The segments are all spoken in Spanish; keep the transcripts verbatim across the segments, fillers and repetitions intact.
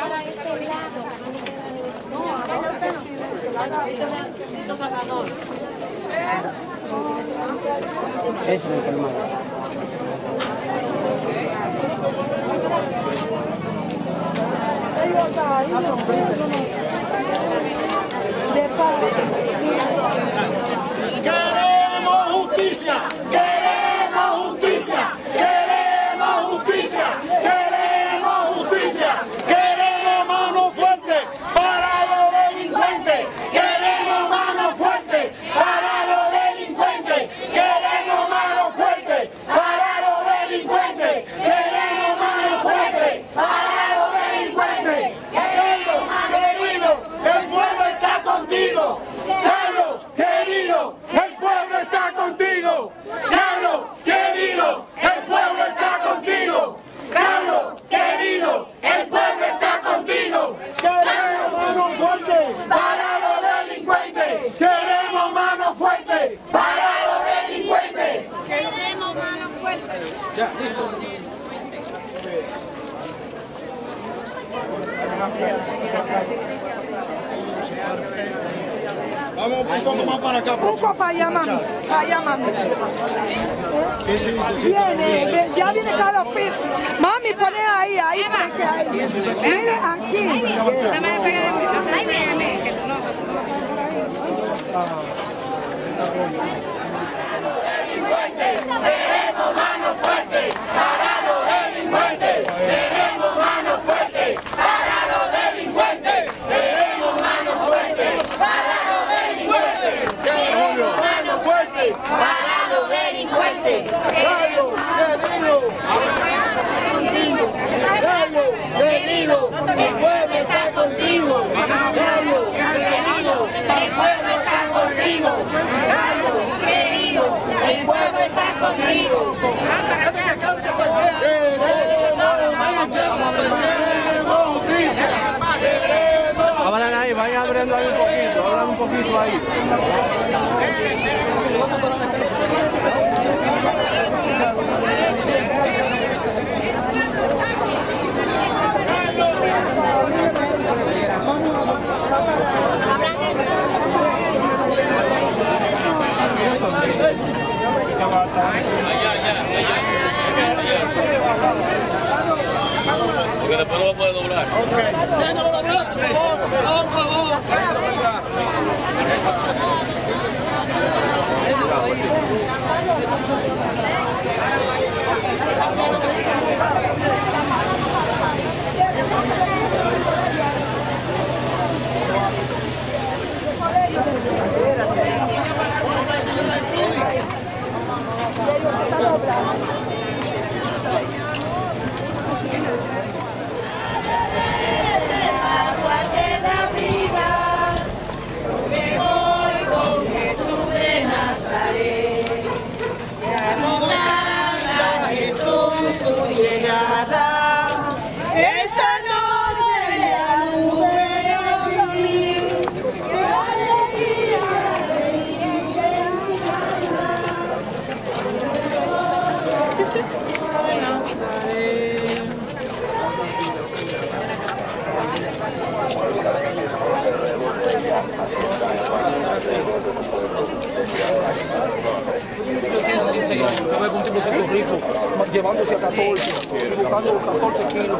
Ese es el colmado. Queremos justicia, queremos justicia, queremos justicia, queremos justicia, queremos mano fuerte para los delincuentes, queremos mano fuerte para los delincuentes, queremos mano fuerte para los delincuentes, queremos mano fuerte para los delincuentes, queremos mano querido, el pueblo está contigo, Carlos, querido, el pueblo está contigo, Carlos, querido, el pueblo está contigo, Carlos, querido, el pueblo está contigo, queremos mano fuerte para los delincuentes, queremos mano fuerte para los delincuentes, Queremos mano fuerte. Vamos un poco más para acá, Un poco para allá, mami. Para allá, mami. Viene, ve- ya viene Carlos Fitz. Mami, pone ahí, ahí, frente ahí. Mire, aquí. Ay, véame. queremos mano fuerte para los delincuentes, queremos mano fuerte para los delincuentes, queremos mano fuerte para los delincuentes, queremos mano fuerte para los delincuentes, Carlos, querido, Carlos, querido, el pueblo está contigo, Carlos, querido, el pueblo está contigo, Carlos, querido, el pueblo está contigo. Hablan ahí, vayan abriendo ahí un poquito, hablan un poquito ahí. Porque después no va a poder doblar. Esta noche la nube a vivir. Yo veo un tipo súper rico llevándose a catorce, buscando catorce kilos.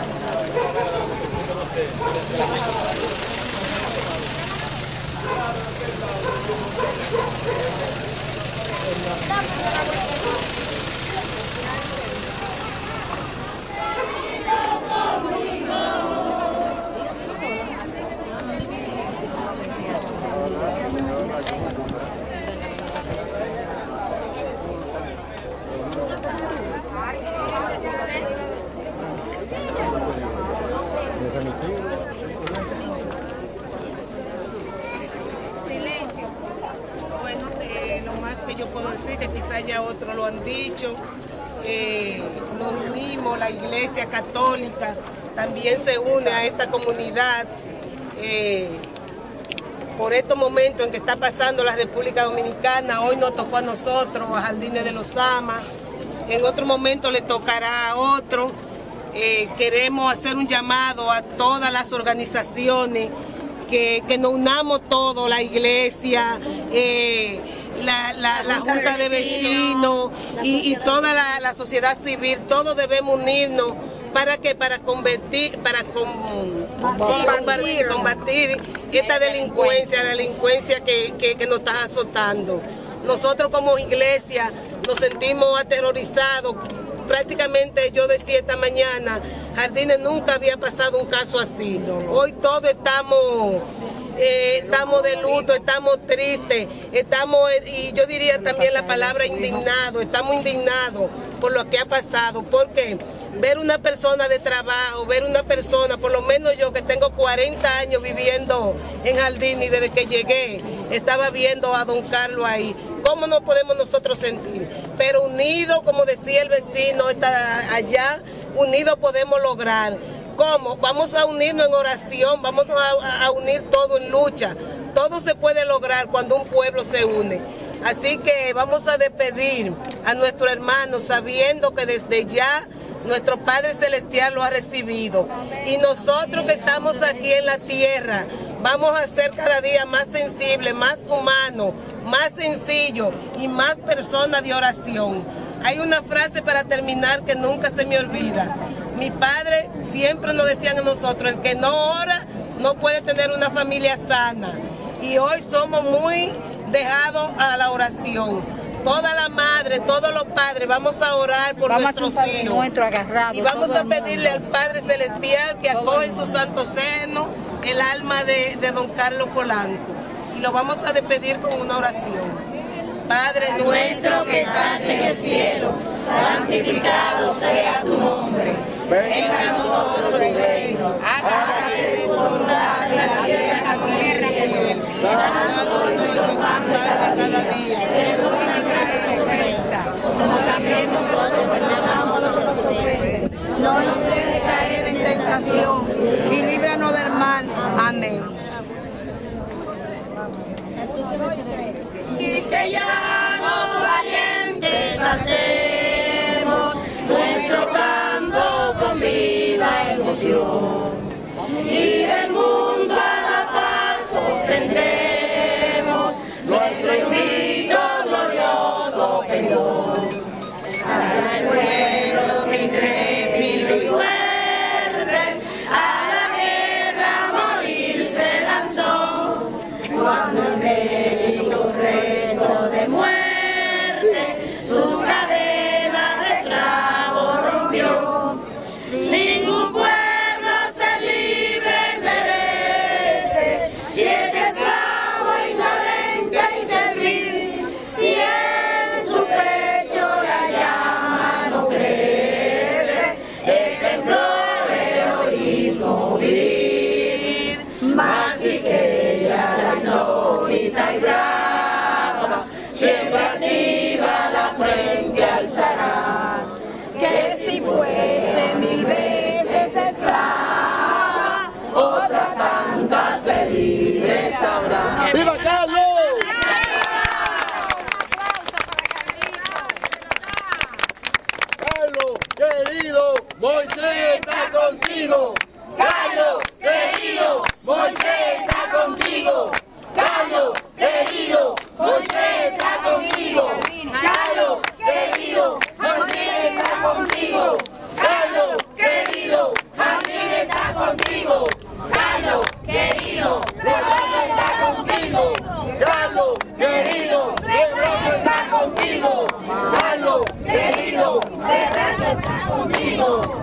Gracias. ya otros lo han dicho. Eh, nos unimos, la Iglesia Católica también se une a esta comunidad eh, por estos momentos en que está pasando la República Dominicana. Hoy nos tocó a nosotros, a Jardines de los Amas, en otro momento le tocará a otro. Eh, queremos hacer un llamado a todas las organizaciones que, que nos unamos todos, la iglesia, eh, la, la, la Junta de Vecinos y, y toda la, la sociedad civil. Todos debemos unirnos para que para combatir, para com, combatir, combatir esta delincuencia, la delincuencia que, que, que nos está azotando. Nosotros como iglesia nos sentimos aterrorizados. Prácticamente yo decía esta mañana, Jardines nunca había pasado un caso así. Hoy todos estamos, eh, estamos de luto, estamos tristes, estamos, y yo diría también la palabra indignado, estamos indignados por lo que ha pasado, porque ver una persona de trabajo, ver una persona, por lo menos yo que tengo cuarenta años viviendo en Jardines y desde que llegué, estaba viendo a don Carlos ahí. ¿Cómo nos podemos nosotros sentir? Pero unidos, como decía el vecino está allá, unidos podemos lograr. ¿Cómo? Vamos a unirnos en oración, vamos a, a unir todo en lucha. Todo se puede lograr cuando un pueblo se une. Así que vamos a despedir a nuestro hermano sabiendo que desde ya nuestro Padre Celestial lo ha recibido. Y nosotros que estamos aquí en la tierra, vamos a ser cada día más sensibles, más humanos, más sencillos y más personas de oración. Hay una frase para terminar que nunca se me olvida. Mi padre siempre nos decían a nosotros, el que no ora no puede tener una familia sana. Y hoy somos muy dejados a la oración. Toda la madre, todos los padres, vamos a orar por vamos nuestros hijos. Nuestro agarrado, y vamos a pedirle al Padre Celestial que acoge en su santo seno el alma de, de don Carlos Polanco. Y lo vamos a despedir con una oración. Padre nuestro que estás en el cielo, santificado sea tu nombre. Venga a nosotros tu reino, hágase tu voluntad en la tierra como en el cielo. Danos hoy nuestro pan de cada día. Perdona nuestras ofensas, como también nosotros perdonamos a los que nos ofenden. No nos dejes caer en tentación y líbranos del mal. Amén. Y que ya los valientes hacemos nuestro canto con viva emoción, y del mundo a la paz sostendemos nuestro invito glorioso pendón. Hasta el pueblo que intrépido y fuerte a la guerra morir se lanzó, cuando el bélico reto de muerte sus cadenas de esclavos rompió. Ningún pueblo ser libre merece, si es esclavo ignorante y servil, si en su pecho la llama no crece, el temblor heroísmo viril, más si que ella la indómita y brava, siempre activa la frente alzará, que si fuese mil veces esclava, otra tanta se libre sabrá. ¡Viva Carlos! Carlos, querido, Moisés está contigo. Carlos, querido, Moisés está contigo. Carlos, querido, Moisés está contigo. Carlos, querido, Moisés está contigo. Carlos, querido, Jardines está contigo. Carlos, querido, Moisés está contigo. Carlos, querido, Lebron está contigo. Carlos, querido, Lebron está contigo.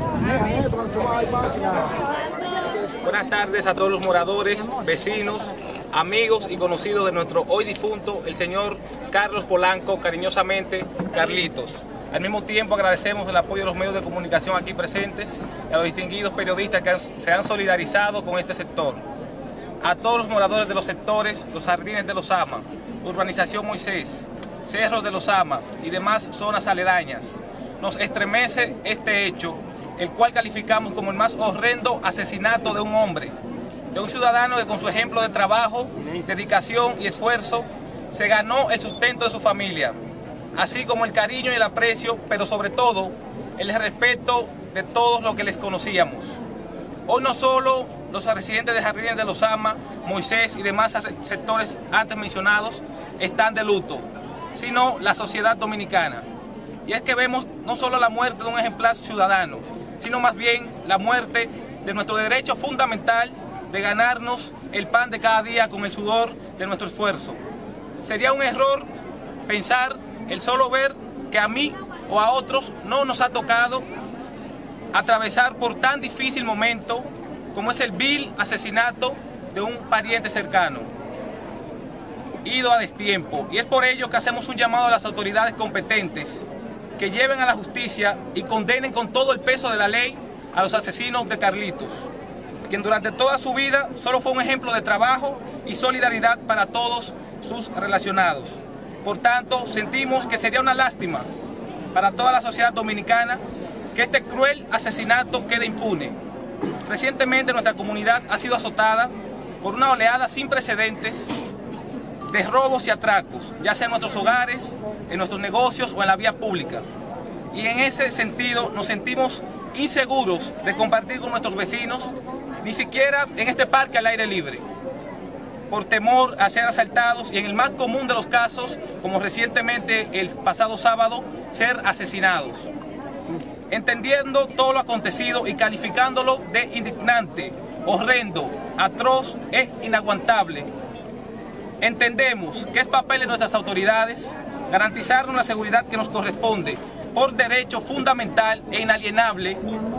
Buenas tardes a todos los moradores, vecinos, amigos y conocidos de nuestro hoy difunto, el señor Carlos Polanco, cariñosamente Carlitos. Al mismo tiempo agradecemos el apoyo de los medios de comunicación aquí presentes y a los distinguidos periodistas que han, se han solidarizado con este sector. A todos los moradores de los sectores, los Jardines de los Amas, Urbanización Moisés, Cerros de los Ama y demás zonas aledañas. Nos estremece este hecho, el cual calificamos como el más horrendo asesinato de un hombre, de un ciudadano que con su ejemplo de trabajo, dedicación y esfuerzo se ganó el sustento de su familia, así como el cariño y el aprecio, pero sobre todo el respeto de todos los que les conocíamos. Hoy no solo los residentes de Jardines de los Ama, Moisés y demás sectores antes mencionados están de luto, sino la sociedad dominicana. Y es que vemos no solo la muerte de un ejemplar ciudadano, sino más bien la muerte de nuestro derecho fundamental de ganarnos el pan de cada día con el sudor de nuestro esfuerzo. Sería un error pensar el solo ver que a mí o a otros no nos ha tocado atravesar por tan difícil momento como es el vil asesinato de un pariente cercano, ido a destiempo. Y es por ello que hacemos un llamado a las autoridades competentes que lleven a la justicia y condenen con todo el peso de la ley a los asesinos de Carlitos, quien durante toda su vida solo fue un ejemplo de trabajo y solidaridad para todos sus relacionados. Por tanto, sentimos que sería una lástima para toda la sociedad dominicana que este cruel asesinato quede impune. Recientemente nuestra comunidad ha sido azotada por una oleada sin precedentes de robos y atracos, ya sea en nuestros hogares, en nuestros negocios o en la vía pública. Y en ese sentido nos sentimos inseguros de compartir con nuestros vecinos, ni siquiera en este parque al aire libre, por temor a ser asaltados y en el más común de los casos, como recientemente el pasado sábado, ser asesinados. Entendiendo todo lo acontecido y calificándolo de indignante, horrendo, atroz e inaguantable, entendemos que es papel de nuestras autoridades garantizarnos la seguridad que nos corresponde por derecho fundamental e inalienable.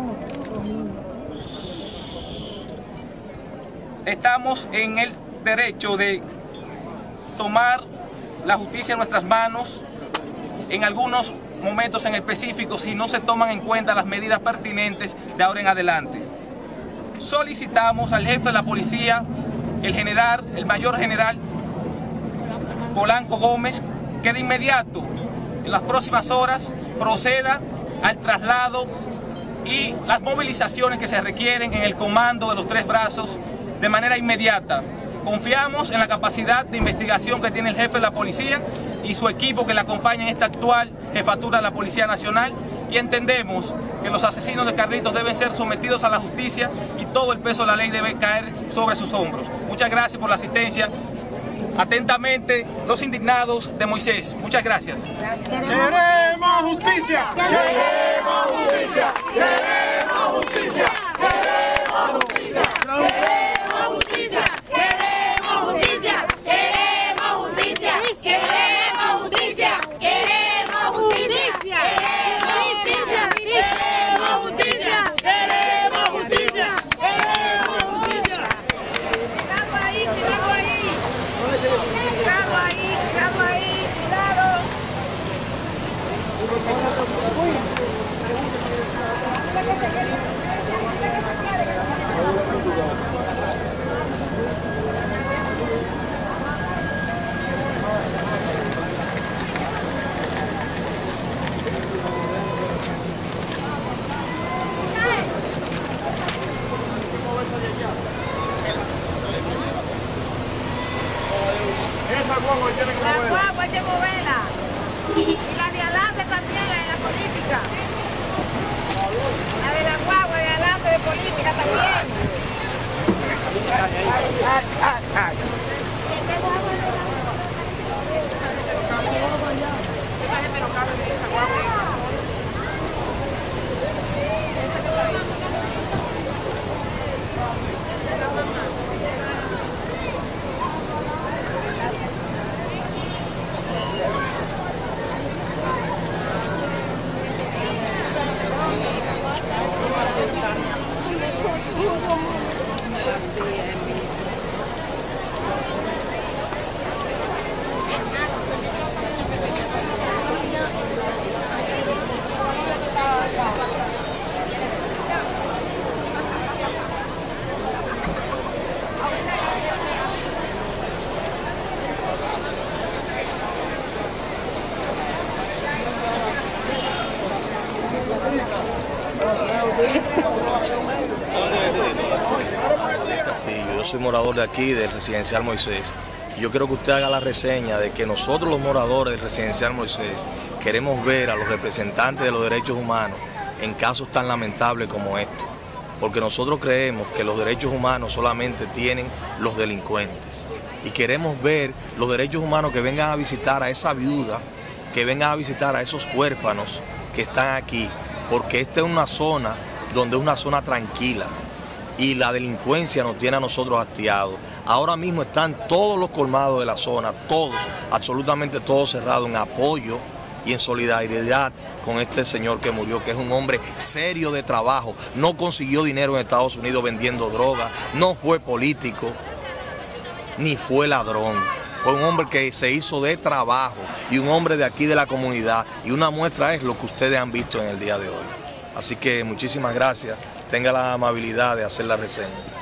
Estamos en el derecho de tomar la justicia en nuestras manos en algunos momentos en específico si no se toman en cuenta las medidas pertinentes de ahora en adelante. Solicitamos al jefe de la policía, el general, el mayor general Polanco Gómez, que de inmediato, en las próximas horas, proceda al traslado y las movilizaciones que se requieren en el comando de los Tres Brazos de manera inmediata. Confiamos en la capacidad de investigación que tiene el jefe de la policía y su equipo que le acompaña en esta actual jefatura de la Policía Nacional, y entendemos que los asesinos de Carlitos deben ser sometidos a la justicia y todo el peso de la ley debe caer sobre sus hombros. Muchas gracias por la asistencia. Atentamente, los indignados de Moisés. Muchas gracias. ¡Queremos justicia! ¡Queremos justicia! ¡Queremos justicia! ¡Queremos justicia! ¡Queremos justicia! ¡Queremos justicia! ¡Queremos justicia! ¡Queremos justicia! ¡Queremos justicia! ¡Queremos justicia! ¡Queremos justicia! ¡Queremos justicia! Cuidado ahí, cuidado ahí. Cuidado ahí, cuidado ahí, cuidado. Esa guagua tiene que La moverla. guagua hay que moverla. Y la de adelante también, la de la política. La de la guagua de adelante de política también. soy morador de aquí, del Residencial Moisés. Yo quiero que usted haga la reseña de que nosotros los moradores del Residencial Moisés queremos ver a los representantes de los derechos humanos en casos tan lamentables como estos, porque nosotros creemos que los derechos humanos solamente tienen los delincuentes y queremos ver los derechos humanos que vengan a visitar a esa viuda, que vengan a visitar a esos huérfanos que están aquí, porque esta es una zona donde es una zona tranquila y la delincuencia nos tiene a nosotros hastiados. Ahora mismo están todos los colmados de la zona, todos, absolutamente todos cerrados en apoyo y en solidaridad con este señor que murió, que es un hombre serio de trabajo, no consiguió dinero en Estados Unidos vendiendo droga, no fue político, ni fue ladrón. Fue un hombre que se hizo de trabajo y un hombre de aquí de la comunidad, y una muestra es lo que ustedes han visto en el día de hoy. Así que muchísimas gracias, tenga la amabilidad de hacer la reseña.